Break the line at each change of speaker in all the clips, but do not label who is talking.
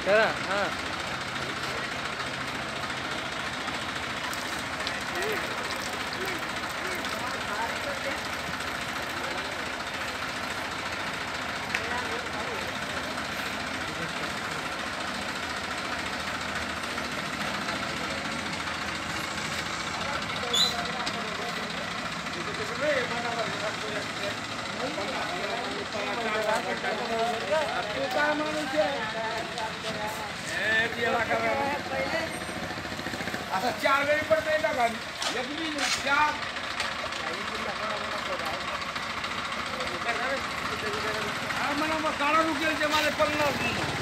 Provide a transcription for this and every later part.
करा हां
आता 4 वेळी पडता येतं का? एकली 4 मला मग काढा रुकेल ते मला पडणार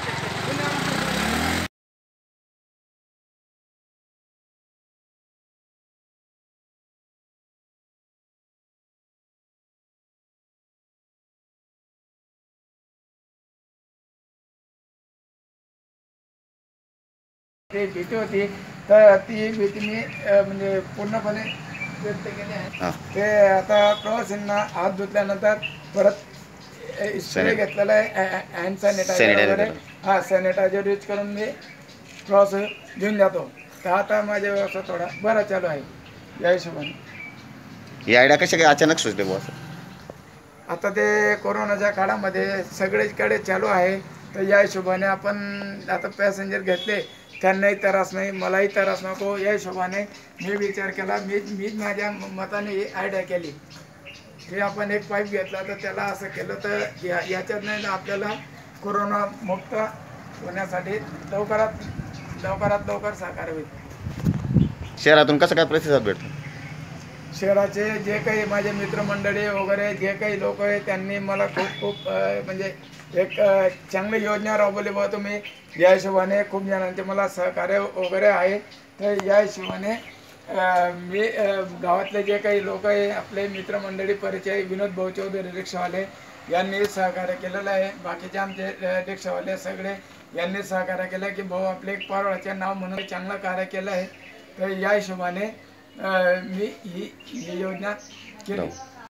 ते भीती होती तर ती भीती मी म्हणजे पूर्णपणे व्यक्त केली आहे. ते आता प्रवासींना हात धुतल्यानंतर परत स्प्रे घेतलेला आहे हँड सॅनिटायझर वगैरे हा सॅनिटायझर यूज करून मी प्रवास घेऊन जातो. तर आता माझ्या व्यवस्था थोडा बरा चालू आहे या हिशोबाने.
ही आयडिया कशा काय अचानक सुचली बॉस?
आता ते कोरोनाच्या काळामध्ये सगळीकडे चालू आहे तर या हिशोबाने आपण आता पॅसेंजर घेतले त्यांनाही त्रास नाही मलाही त्रास नको या हिशोबाने मी विचार केला मी माझ्या मताने ही आयडिया केली की आपण एक पाईप घेतला तर त्याला असं केलं तर याच्यात नाही आपल्याला कोरोना मुक्त होण्यासाठी लवकरात लवकर सहकार्य होईल.
शहरातून कसं काय प्रतिसाद भेटतो?
शहराचे जे काही माझे मित्रमंडळी वगैरे जे काही लोक आहेत त्यांनी मला खूप म्हणजे एक चांगली योजना राबवली बघा तुम्ही या हिशोबाने खूप जणांचे मला सहकार्य वगैरे आहे. तर या हिशोबाने मी गावातले जे काही लोक आहे आपले मित्रमंडळी परिचय विनोद भाऊ चौधरी रिक्षावाले यांनी सहकार्य केलेलं आहे. बाकीचे आमचे रिक्षावाले सगळे यांनी सहकार्य केलं की भाऊ आपले एक पारोळ्याचे नाव म्हणून चांगलं कार्य केलं आहे. तर या हिशोबाने मी ही योजना केली.